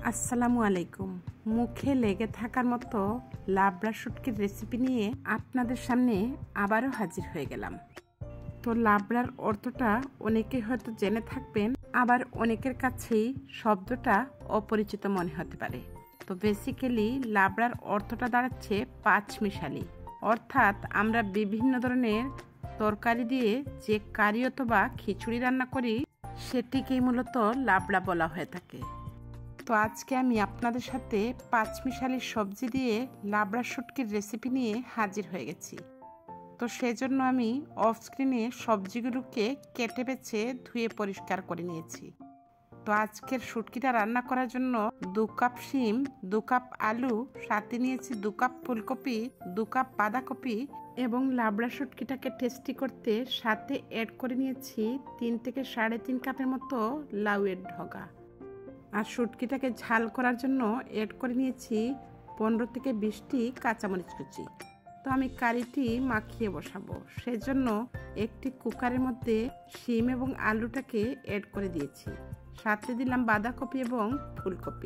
আসসালামু আলাইকুম। মুখে লেগে থাকার মতো লাবড়া শুটকির রেসিপি নিয়ে আপনাদের সামনে আবারও হাজির হয়ে গেলাম। তো লাবড়ার অর্থটা অনেকে হয়তো জেনে থাকবেন, আবার অনেকের কাছেই শব্দটা অপরিচিত মনে হতে পারে। তো বেসিক্যালি লাবড়ার অর্থটা দাঁড়াচ্ছে পাঁচমিশালি, অর্থাৎ আমরা বিভিন্ন ধরনের তরকারি দিয়ে যে কারি অথবা খিচুড়ি রান্না করি সেটিকেই মূলত লাবড়া বলা হয়ে থাকে। তো আজকে আমি আপনাদের সাথে পাঁচমিশালি সবজি দিয়ে লাবড়া শুটকির রেসিপি নিয়ে হাজির হয়ে গেছি। তো সেজন্য আমি অফ স্ক্রিনে সবজিগুলোকে কেটে বেছে ধুয়ে পরিষ্কার করে নিয়েছি। তো আজকের শুটকিটা রান্না করার জন্য 2 কাপ শিম, 2 কাপ আলু, সাথে নিয়েছি 2 কাপ ফুলকপি, 2 কাপ বাঁধাকপি এবং লাবড়া শুটকিটাকে টেস্টি করতে সাথে অ্যাড করে নিয়েছি 3 থেকে 3.5 কাপের মতো লাউয়ের ডগা। আর শুটকিটাকে ঝাল করার জন্য অ্যাড করে নিয়েছি 15 থেকে 20টি কাঁচামরিচ কুচি। তো আমি কারিটি মাখিয়ে বসাবো, সেজন্য একটি কুকারের মধ্যে শিম এবং আলুটাকে অ্যাড করে দিয়েছি, সাথে দিলাম বাঁধাকপি এবং ফুলকপি।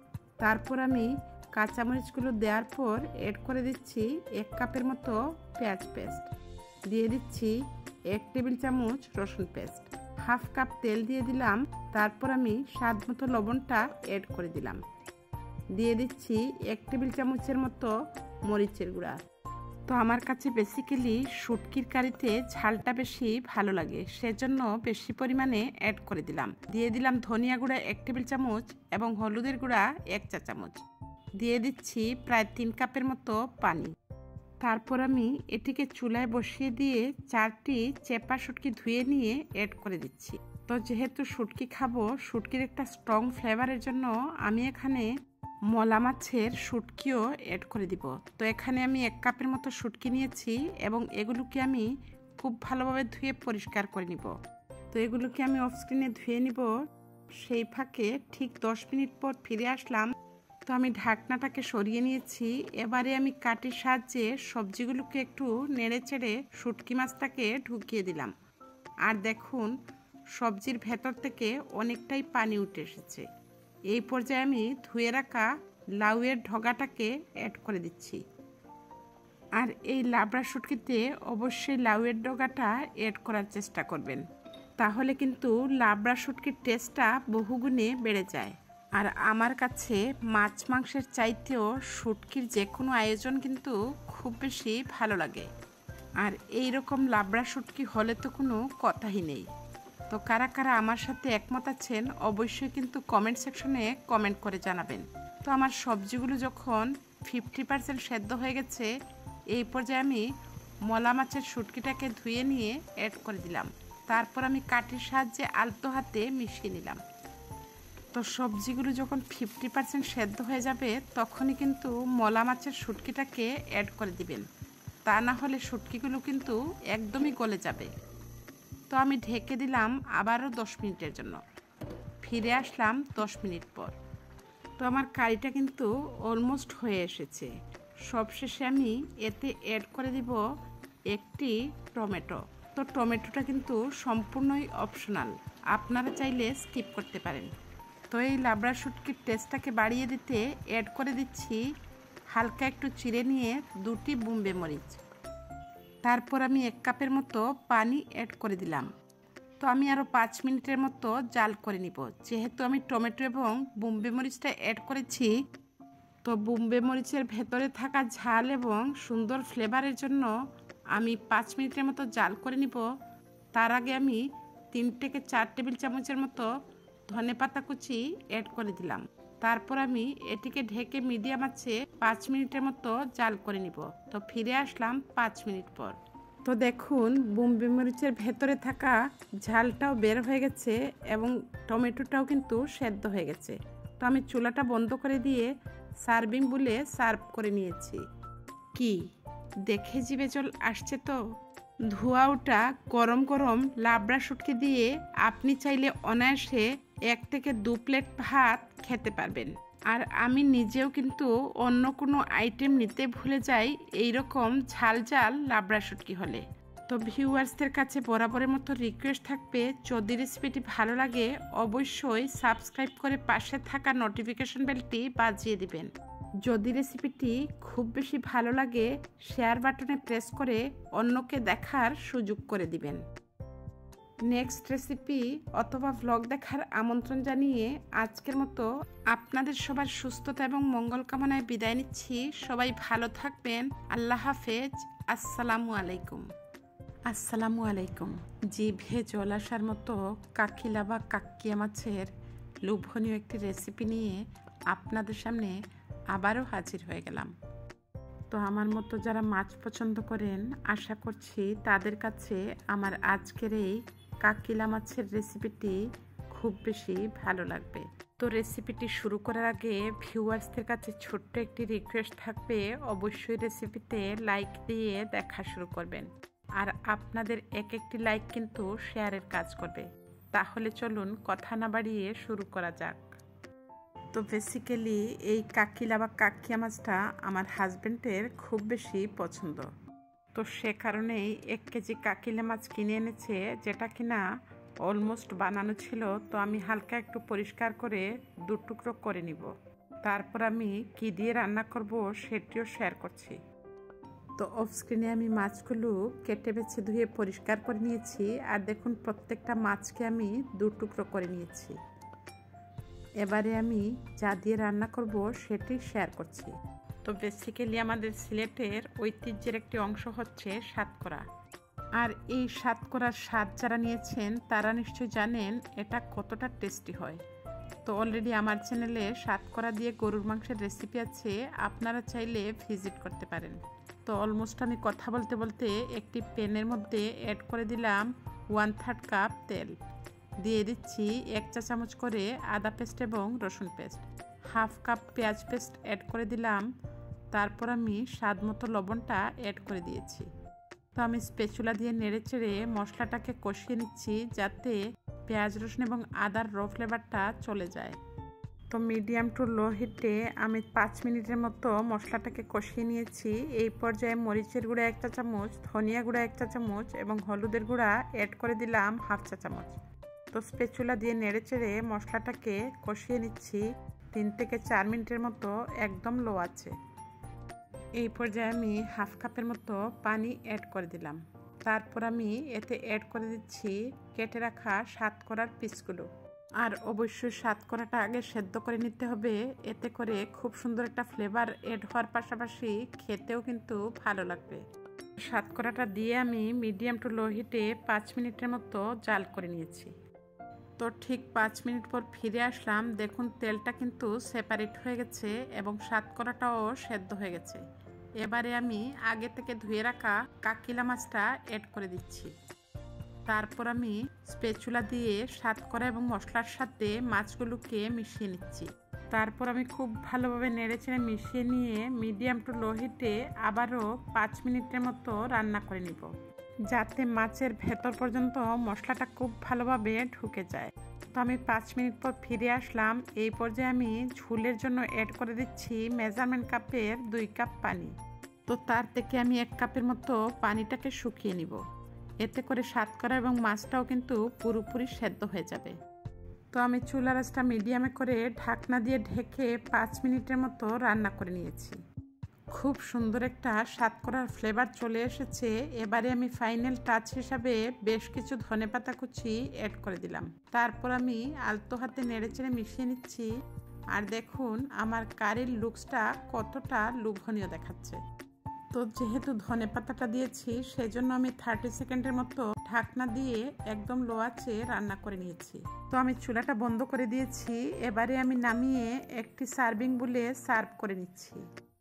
তারপর আমি কাঁচামরিচগুলো দেওয়ার পর অ্যাড করে দিচ্ছি 1 কাপের মতো পেঁয়াজ পেস্ট, দিয়ে দিচ্ছি 1 টেবিল চামচ রসুন পেস্ট, হাফ কাপ তেল দিয়ে দিলাম। তারপর আমি স্বাদ মতো লবণটা অ্যাড করে দিলাম, দিয়ে দিচ্ছি 1 টেবিল চামচের মতো মরিচের গুঁড়া। তো আমার কাছে বেসিক্যালি শুটকির কারিতে ঝালটা বেশি ভালো লাগে, সেজন্য বেশি পরিমাণে অ্যাড করে দিলাম। দিয়ে দিলাম ধনিয়া গুঁড়া 1 টেবিল চামচ এবং হলুদের গুঁড়া 1 চা চামচ, দিয়ে দিচ্ছি প্রায় 3 কাপের মতো পানি। তারপর আমি এটিকে চুলায় বসিয়ে দিয়ে 4টি চেপা শুটকি ধুয়ে নিয়ে অ্যাড করে দিচ্ছি। তো যেহেতু শুটকি খাবো, শুটকির একটা স্ট্রং ফ্লেভারের জন্য আমি এখানে মলা মাছের শুটকিও অ্যাড করে দিব। তো এখানে আমি 1 কাপের মতো শুটকি নিয়েছি এবং এগুলোকে আমি খুব ভালোভাবে ধুয়ে পরিষ্কার করে নিব। তো এগুলোকে আমি অফ স্ক্রিনে ধুয়ে নিব। সেই ফাঁকে ঠিক 10 মিনিট পর ফিরে আসলাম। তো আমি ঢাকনাটাকে সরিয়ে নিয়েছি। এবারে আমি কাঠির সাহায্যে সবজিগুলোকে একটু নেড়ে চেড়ে শুটকি মাছটাকে ঢুকিয়ে দিলাম। আর দেখুন, সবজির ভেতর থেকে অনেকটাই পানি উঠে এসেছে। এই পর্যায়ে আমি ধুয়ে রাখা লাউয়ের ডগাটাকে অ্যাড করে দিচ্ছি। আর এই লাবড়া শুটকিতে অবশ্যই লাউয়ের ডগাটা অ্যাড করার চেষ্টা করবেন, তাহলে কিন্তু লাবড়া শুটকির টেস্টটা বহুগুণে বেড়ে যায়। আর আমার কাছে মাছ মাংসের চাইতেও শুটকির যে কোনো আয়োজন কিন্তু খুব বেশি ভালো লাগে। আর এই রকম লাবড়া শুটকি হলে তো কোনো কথাই নেই। তো কারা কারা আমার সাথে একমত আছেন অবশ্যই কিন্তু কমেন্ট সেকশনে কমেন্ট করে জানাবেন। তো আমার সবজিগুলো যখন 50% সেদ্ধ হয়ে গেছে, এই পর্যায়ে আমি মলা মাছের শুটকিটাকে ধুয়ে নিয়ে অ্যাড করে দিলাম। তারপর আমি কাঠির সাহায্যে আলতো হাতে মিশিয়ে নিলাম। তো সবজিগুলো যখন 50% সেদ্ধ হয়ে যাবে তখনই কিন্তু মলা মাছের শুটকিটাকে অ্যাড করে দিবেন, তা না হলে শুটকিগুলো কিন্তু একদমই গলে যাবে। তো আমি ঢেকে দিলাম আবারও 10 মিনিটের জন্য। ফিরে আসলাম 10 মিনিট পর। তো আমার কারিটা কিন্তু অলমোস্ট হয়ে এসেছে। সবশেষে আমি এতে অ্যাড করে দিব একটি টমেটো। তো টমেটোটা কিন্তু সম্পূর্ণই অপশনাল, আপনারা চাইলে স্কিপ করতে পারেন। তো এই লাবড়া শুটকির টেস্টটাকে বাড়িয়ে দিতে অ্যাড করে দিচ্ছি হালকা একটু চিড়ে নিয়ে 2টি বোম্বে মরিচ। তারপর আমি 1 কাপের মতো পানি অ্যাড করে দিলাম। তো আমি আরও 5 মিনিটের মতো জাল করে নিব। যেহেতু আমি টমেটো এবং বোম্বে মরিচটা অ্যাড করেছি, তো বোম্বে মরিচের ভেতরে থাকা ঝাল এবং সুন্দর ফ্লেভারের জন্য আমি 5 মিনিটের মতো জাল করে নিব। তার আগে আমি 3 থেকে 4 টেবিল চামচের মতো ধনেপাতা কুচি অ্যাড করে দিলাম। তারপর আমি এটিকে ঢেকে মিডিয়াম আঁচে 5 মিনিটের মতো জাল করে নিব। তো ফিরে আসলাম 5 মিনিট পর। তো দেখুন, বোম্বে মরিচের ভেতরে থাকা ঝালটাও বের হয়ে গেছে এবং টমেটোটাও কিন্তু সেদ্ধ হয়ে গেছে। তো আমি চুলাটা বন্ধ করে দিয়ে সার্ভিং বলে সার্ভ করে নিয়েছি। কি দেখে জিভে জল আসছে? তো ধোয়া ওঠা গরম গরম লাবড়া শুটকি দিয়ে আপনি চাইলে অনায়াসে 1 থেকে 2 প্লেট ভাত খেতে পারবেন। আর আমি নিজেও কিন্তু অন্য কোনো আইটেম নিতে ভুলে যাই এই রকম ঝাল ঝাল লাবড়া শুটকি হলে। তো ভিউয়ার্সদের কাছে বরাবরের মতো রিকোয়েস্ট থাকবে, যদি রেসিপিটি ভালো লাগে অবশ্যই সাবস্ক্রাইব করে পাশে থাকা নোটিফিকেশন বেলটি বাজিয়ে দিবেন। যদি রেসিপিটি খুব বেশি ভালো লাগে শেয়ার বাটনে প্রেস করে অন্যকে দেখার সুযোগ করে দিবেন। নেক্সট রেসিপি অথবা ভ্লগ দেখার আমন্ত্রণ জানিয়ে আজকের মতো আপনাদের সবার সুস্থতা এবং মঙ্গল কামনায় বিদায় নিচ্ছি। সবাই ভালো থাকবেন। আল্লাহ হাফেজ। আসসালামু আলাইকুম। আসসালামু আলাইকুম। জিভে জল আসার মতো কাকিলা বা কাকিয়া মাছের লোভনীয় একটি রেসিপি নিয়ে আপনাদের সামনে আবারও হাজির হয়ে গেলাম। তো আমার মতো যারা মাছ পছন্দ করেন আশা করছি তাদের কাছে আমার আজকের এই কাকিলা মাছের রেসিপিটি খুব বেশি ভালো লাগবে। তো রেসিপিটি শুরু করার আগে ভিউয়ার্সদের কাছে ছোট্ট একটি রিকোয়েস্ট থাকবে, অবশ্যই রেসিপিতে লাইক দিয়ে দেখা শুরু করবেন। আর আপনাদের এক একটি লাইক কিন্তু শেয়ারের কাজ করবে। তাহলে চলুন কথা না বাড়িয়ে শুরু করা যাক। তো বেসিক্যালি এই কাকিলা বা কাকিয়া মাছটা আমার হাজব্যান্ডের খুব বেশি পছন্দ। তো সে কারণেই 1 কেজি কাকিলা মাছ কিনে এনেছে, যেটা কিনা অলমোস্ট বানানো ছিল। তো আমি হালকা একটু পরিষ্কার করে 2 টুকরো করে নিব। তারপর আমি কি দিয়ে রান্না করব সেটিও শেয়ার করছি। তো অফ স্ক্রিনে আমি মাছগুলো কেটে বেছে ধুয়ে পরিষ্কার করে নিয়েছি। আর দেখুন প্রত্যেকটা মাছকে আমি 2 টুকরো করে নিয়েছি। এবারে আমি যা দিয়ে রান্না করব সেটি শেয়ার করছি। তো বেসিক্যালি আমাদের সিলেটের ঐতিহ্যের একটি অংশ হচ্ছে সাতকরা। আর এই সাতকরার স্বাদ যারা নিয়েছেন তারা নিশ্চয়ই জানেন এটা কতটা টেস্টি হয়। তো অলরেডি আমার চ্যানেলে সাতকরা দিয়ে গরুর মাংসের রেসিপি আছে, আপনারা চাইলে ভিজিট করতে পারেন। তো অলমোস্ট আমি কথা বলতে বলতে একটি প্যানের মধ্যে অ্যাড করে দিলাম 1/3 কাপ তেল। দিয়ে দিচ্ছি 1 চা চামচ করে আদা পেস্ট এবং রসুন পেস্ট, 1/2 কাপ পেঁয়াজ পেস্ট অ্যাড করে দিলাম। তারপর আমি স্বাদ মতো লবণটা অ্যাড করে দিয়েছি। তো আমি স্প্যাচুলা দিয়ে নেড়েচেড়ে মশলাটাকে কষিয়ে নিচ্ছি, যাতে পেঁয়াজ রসুন এবং আদার র ফ্লেভারটা চলে যায়। তো মিডিয়াম টু লো হিটে আমি 5 মিনিটের মতো মশলাটাকে কষিয়ে নিয়েছি। এই পর্যায়ে মরিচের গুঁড়া 1 চা চামচ, ধনিয়া গুঁড়া 1 চা চামচ এবং হলুদের গুঁড়া অ্যাড করে দিলাম 1/2 চা চামচ। তো স্প্যাচুলা দিয়ে নেড়েচেড়ে মশলাটাকে কষিয়ে নিচ্ছি 3 থেকে 4 মিনিটের মতো, একদম লো আছে। এই পর্যায়ে আমি 1/2 কাপের মতো পানি অ্যাড করে দিলাম। তারপর আমি এতে অ্যাড করে দিচ্ছি কেটে রাখা সাতকরার পিসগুলো। আর অবশ্যই সাতকরাটা আগে সেদ্ধ করে নিতে হবে, এতে করে খুব সুন্দর একটা ফ্লেভার অ্যাড হওয়ার পাশাপাশি খেতেও কিন্তু ভালো লাগবে। সাতকরাটা দিয়ে আমি মিডিয়াম টু লো হিটে 5 মিনিটের মতো জাল করে নিয়েছি। তো ঠিক 5 মিনিট পর ফিরে আসলাম। দেখুন তেলটা কিন্তু সেপারেট হয়ে গেছে এবং সাতকরাটাও সেদ্ধ হয়ে গেছে। এবারে আমি আগে থেকে ধুয়ে রাখা কাকিলা মাছটা অ্যাড করে দিচ্ছি। তারপর আমি স্প্যাচুলা দিয়ে সাতকরা এবং মশলার সাথে মাছগুলোকে মিশিয়ে নিচ্ছি। তারপর আমি খুব ভালোভাবে নেড়েচেড়ে মিশিয়ে নিয়ে মিডিয়াম টু লো হিটে আবারও 5 মিনিটের মতো রান্না করে নিব, যাতে মাছের ভেতর পর্যন্ত মশলাটা খুব ভালোভাবে ঢুকে যায়। তো আমি 5 মিনিট পর ফিরে আসলাম। এই পর্যায়ে আমি ঝোলের জন্য অ্যাড করে দিচ্ছি মেজারমেন্ট কাপের 2 কাপ পানি। তো তার থেকে আমি 1 কাপের মতো পানিটাকে শুকিয়ে নিব, এতে করে সাতকরা এবং মাছটাও কিন্তু পুরোপুরি সেদ্ধ হয়ে যাবে। তো আমি চুলার আঁচটা মিডিয়ামে করে ঢাকনা দিয়ে ঢেকে 5 মিনিটের মতো রান্না করে নিয়েছি। খুব সুন্দর একটা সাতকরার ফ্লেভার চলে এসেছে। এবারে আমি ফাইনাল টাচ হিসাবে বেশ কিছু ধনেপাতা কুচি অ্যাড করে দিলাম। তারপর আমি আলতো হাতে নেড়েচেড়ে মিশিয়ে নিচ্ছি। আর দেখুন আমার কারির লুকসটা কতটা লোভনীয় দেখাচ্ছে। তো যেহেতু ধনেপাতাটা দিয়েছি সেজন্য আমি 30 সেকেন্ডের মতো ঢাকনা দিয়ে একদম লো আঁচে রান্না করে নিয়েছি। তো আমি চুলাটা বন্ধ করে দিয়েছি। এবারে আমি নামিয়ে একটি সার্ভিং বলে সার্ভ করে নিচ্ছি।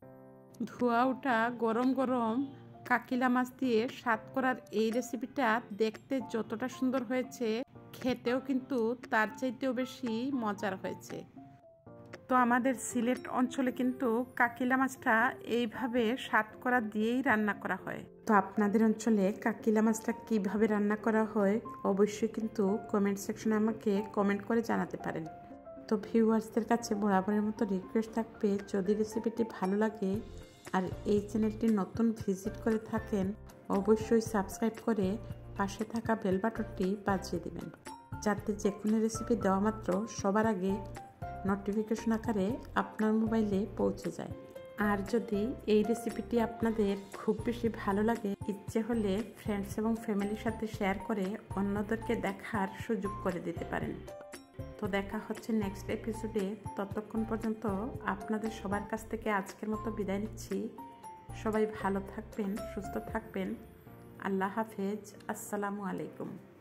ধোয়া ওঠা গরম গরম কাকিলা মাছ দিয়ে সাতকরার এই রেসিপিটা দেখতে যতটা সুন্দর হয়েছে, খেতেও কিন্তু তার চাইতেও বেশি মজার হয়েছে। তো আমাদের সিলেট অঞ্চলে কিন্তু কাকিলা মাছটা এইভাবে সাতকরা দিয়েই রান্না করা হয়। তো আপনাদের অঞ্চলে কাকিলা মাছটা কিভাবে রান্না করা হয় অবশ্যই কিন্তু কমেন্ট সেকশনে আমাকে কমেন্ট করে জানাতে পারেন। তো ভিউয়ার্সদের কাছে বরাবরের মতো রিকোয়েস্ট থাকবে, যদি রেসিপিটি ভালো লাগে আর এই চ্যানেলটি নতুন ভিজিট করে থাকেন অবশ্যই সাবস্ক্রাইব করে পাশে থাকা বেল বাটনটি বাজিয়ে দিবেন, যাতে যে কোনো রেসিপি দেওয়া মাত্র সবার আগে নোটিফিকেশন আকারে আপনার মোবাইলে পৌঁছে যায়। আর যদি এই রেসিপিটি আপনাদের খুব বেশি ভালো লাগে, ইচ্ছে হলে ফ্রেন্ডস এবং ফ্যামিলির সাথে শেয়ার করে অন্যদেরকে দেখার সুযোগ করে দিতে পারেন। তো দেখা হচ্ছে নেক্সট এপিসোডে। ততক্ষণ পর্যন্ত আপনাদের সবার কাছ থেকে আজকের মতো বিদায় নিচ্ছি। সবাই ভালো থাকবেন, সুস্থ থাকবেন। আল্লাহ হাফেজ। আসসালামু আলাইকুম।